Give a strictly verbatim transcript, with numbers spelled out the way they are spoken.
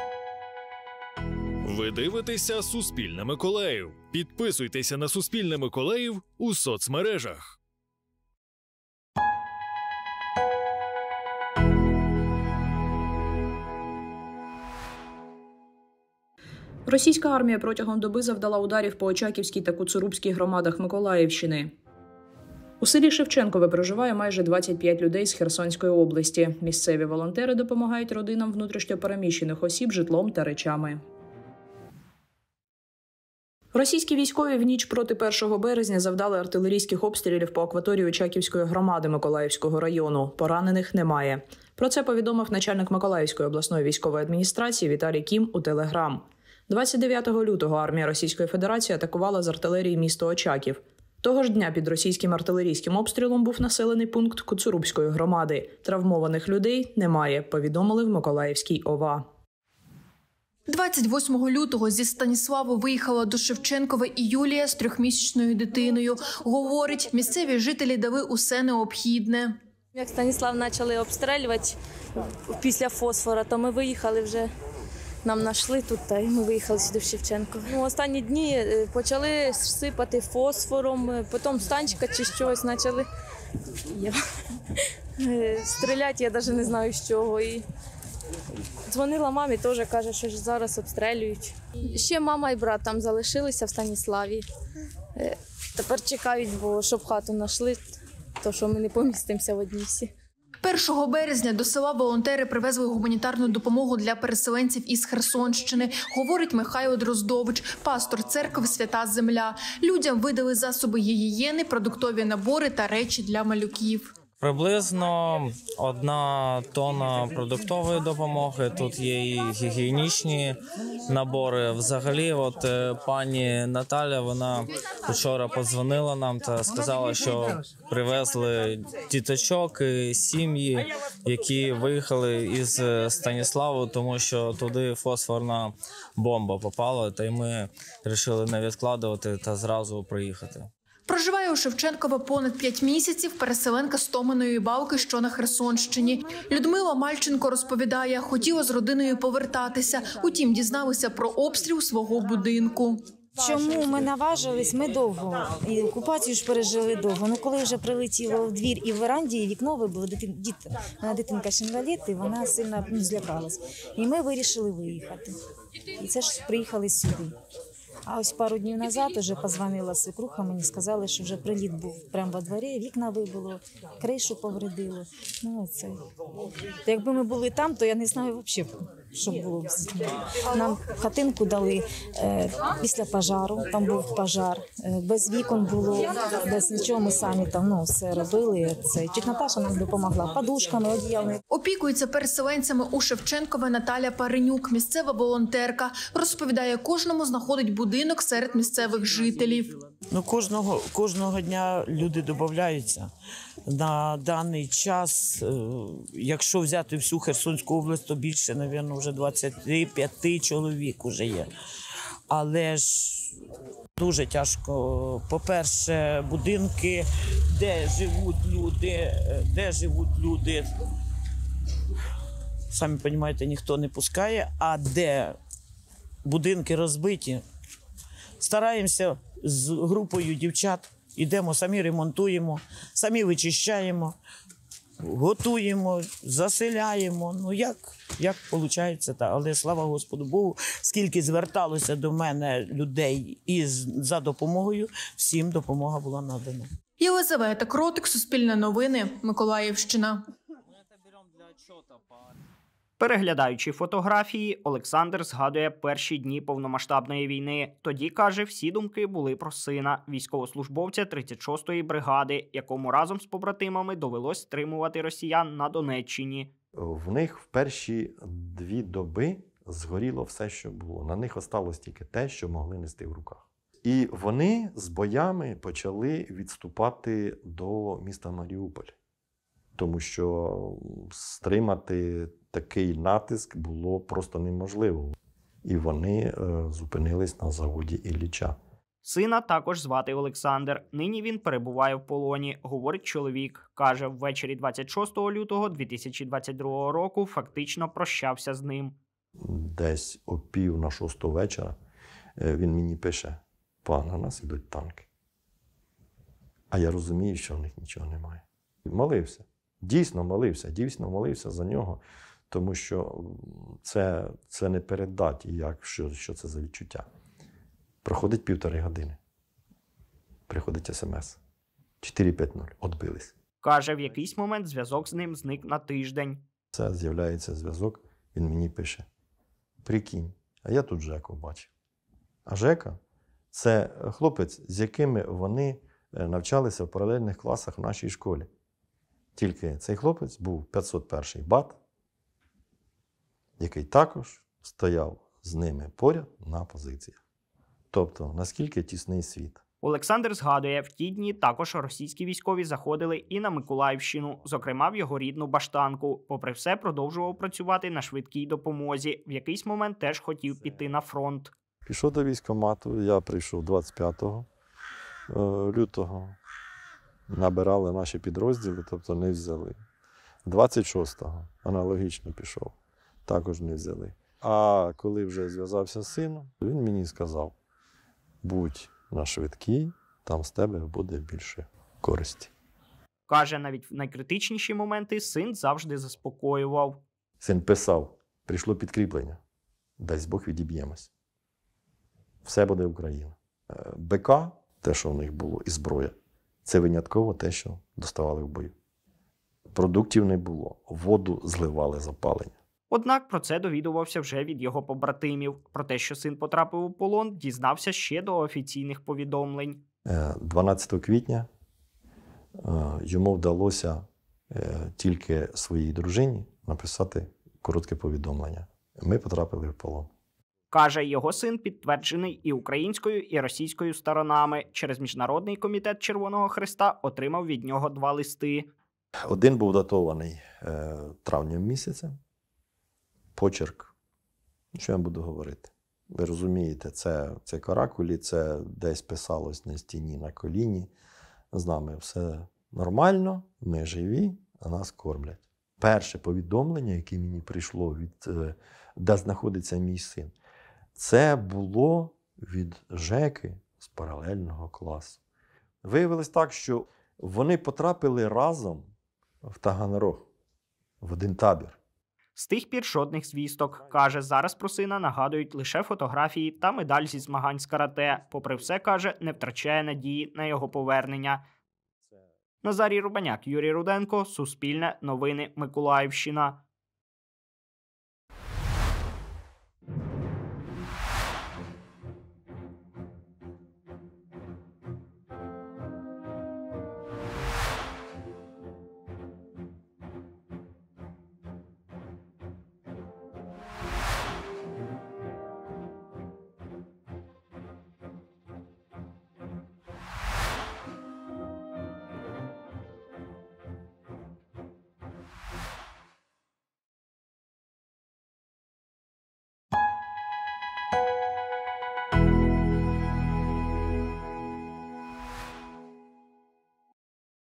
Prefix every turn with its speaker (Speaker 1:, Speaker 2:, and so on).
Speaker 1: Ви дивитеся «Суспільне Миколаїв». Підписуйтеся на «Суспільне Миколаїв» у соцмережах.
Speaker 2: Російська армія протягом доби завдала ударів по Очаківській та Коцурубській громадах Миколаївщини. У селі Шевченкове проживає майже двадцять п'ять людей з Херсонської області. Місцеві волонтери допомагають родинам внутрішньо переміщених осіб житлом та речами. Російські військові в ніч проти першого березня завдали артилерійських обстрілів по акваторії Очаківської громади Миколаївського району. Поранених немає. Про це повідомив начальник Миколаївської обласної військової адміністрації Віталій Кім у Телеграм. двадцять дев'ятого лютого армія Російської Федерації атакувала з артилерії місто Очаків. Того ж дня під російським артилерійським обстрілом був населений пункт Коцурубської громади. Травмованих людей немає, повідомили в Миколаївській ОВА.
Speaker 3: двадцять восьмого лютого зі Станіславу виїхала до Шевченкова і Юлія з трьохмісячною дитиною. Говорить, місцеві жителі дали усе необхідне.
Speaker 4: Як Станіслав почали обстрілювати після фосфора, то ми виїхали вже, нам знайшли тут, та й ми виїхали сюди в Шевченко. Ну, останні дні почали сипати фосфором, потім станчика чи щось почали стріляти, я навіть не знаю з чого. І дзвонила мамі, теж каже, що зараз обстрілюють. Ще мама і брат там залишилися в Станіславі. Тепер чекають, бо щоб хату знайшли, то що ми не помістимося в одній всі.
Speaker 3: першого березня до села волонтери привезли гуманітарну допомогу для переселенців із Херсонщини, говорить Михайло Дроздович, пастор церкви «Свята Земля». Людям видали засоби гігієни, продуктові набори та речі для малюків.
Speaker 5: Приблизно одна тонна продуктової допомоги, тут є і гігієнічні набори. Взагалі, от пані Наталя, вона вчора подзвонила нам та сказала, що привезли діточок і сім'ї, які виїхали із Станіславу, тому що туди фосфорна бомба попала, та й ми вирішили не відкладувати та зразу приїхати.
Speaker 3: Проживає у Шевченкова понад п'ять місяців переселенка з Томиної Балки, що на Херсонщині. Людмила Мальченко розповідає, хотіла з родиною повертатися, утім дізналися про обстріл свого будинку.
Speaker 6: Чому ми наважились? Ми довго. І окупацію ж пережили довго. Ну, коли вже прилетіло в двір і в веранді, і вікно вибило, дитин, діт, дитинка ще інвалід, і вона сильно ну, злякалась. І ми вирішили виїхати. І це ж приїхали сюди. А ось пару днів назад вже позвонила свекруха, мені сказали, що вже приліт був прямо во дворі, вікна вибило, кришу повредило. Ну, це. Якби ми були там, то я не знаю взагалі, що було б з ними. Нам хатинку дали е, після пожару, там був пожар, е, без вікон було, без нічого, ми самі там ну, все робили. Це. Тітя Наташа нам допомогла подушками, одіялами.
Speaker 3: Опікується переселенцями у Шевченкове Наталя Паренюк, місцева волонтерка. Розповідає, кожному знаходить будинок серед місцевих жителів.
Speaker 7: Ну, кожного, кожного дня люди додаються. На даний час, якщо взяти всю Херсонську область, то більше, мабуть, вже двадцять п'ять чоловік вже є. Але ж дуже тяжко. По-перше, будинки, де живуть люди, де живуть люди, самі розумієте, ніхто не пускає, а де будинки розбиті, стараємося з групою дівчат, йдемо, самі ремонтуємо, самі вичищаємо, готуємо, заселяємо. Ну, як, як виходить, так. Але слава Господу Богу, скільки зверталося до мене людей із, за допомогою, всім допомога була надана.
Speaker 3: Єлизавета Кротик, Суспільне новини, Миколаївщина.
Speaker 8: Переглядаючи фотографії, Олександр згадує перші дні повномасштабної війни. Тоді, каже, всі думки були про сина, військовослужбовця тридцять шостої бригади, якому разом з побратимами довелось стримувати росіян на Донеччині.
Speaker 9: В них в перші дві доби згоріло все, що було. На них осталось тільки те, що могли нести в руках. І вони з боями почали відступати до міста Маріуполь. Тому що стримати такий натиск було просто неможливо. І вони е, зупинились на заводі Ілліча.
Speaker 8: Сина також звати Олександр. Нині він перебуває в полоні, говорить чоловік. Каже, ввечері двадцять шостого лютого дві тисячі двадцять другого року фактично прощався з ним.
Speaker 9: Десь о пів на шосту вечора він мені пише: пан, на нас ідуть танки. А я розумію, що в них нічого немає. Молився. Дійсно молився, дійсно молився за нього, тому що це, це не передати, як, що, що це за відчуття. Проходить півтори години. Приходить смс. чотири п'ять нуль. Отбились.
Speaker 8: Каже, в якийсь момент зв'язок з ним зник на тиждень.
Speaker 9: Це з'являється зв'язок, він мені пише: прикинь, а я тут Жеку бачив. А Жека – це хлопець, з якими вони навчалися в паралельних класах в нашій школі. Тільки цей хлопець був п'ятсот перший бат, який також стояв з ними поряд на позиціях. Тобто, наскільки тісний світ.
Speaker 8: Олександр згадує, в ті дні також російські військові заходили і на Миколаївщину, зокрема в його рідну Баштанку. Попри все, продовжував працювати на швидкій допомозі. В якийсь момент теж хотів піти на фронт.
Speaker 9: Пішов до військкомату, я прийшов двадцять п'ятого лютого. Набирали наші підрозділи, тобто не взяли. двадцять шостого аналогічно пішов, також не взяли. А коли вже зв'язався з сином, він мені сказав: будь на швидкій, там з тебе буде більше користі.
Speaker 8: Каже, навіть в найкритичніші моменти син завжди заспокоював.
Speaker 9: Син писав: прийшло підкріплення, дасть Бог відіб'ємось. Все буде Україна. БК, те, що в них було, і зброя, це винятково те, що доставали в бою. Продуктів не було, воду зливали з опалення.
Speaker 8: Однак про це довідувався вже від його побратимів. Про те, що син потрапив у полон, дізнався ще до офіційних повідомлень.
Speaker 9: дванадцятого квітня йому вдалося тільки своїй дружині написати коротке повідомлення: ми потрапили в полон.
Speaker 8: Каже, його син підтверджений і українською, і російською сторонами. Через Міжнародний комітет Червоного Хреста отримав від нього два листи.
Speaker 9: Один був датований е, травнем місяцем. Почерк. Що я буду говорити? Ви розумієте, це, це каракулі, це десь писалось на стіні, на коліні. З нами все нормально, ми живі, а нас кормлять. Перше повідомлення, яке мені прийшло, від, де знаходиться мій син, це було від Жеки з паралельного класу. Виявилось так, що вони потрапили разом в Таганрог, в один табір.
Speaker 8: З тих пір жодних звісток. Каже, зараз про сина нагадують лише фотографії та медаль зі змагань з карате. Попри все, каже, не втрачає надії на його повернення. Назарій Рубаняк, Юрій Руденко, Суспільне, Новини, Миколаївщина.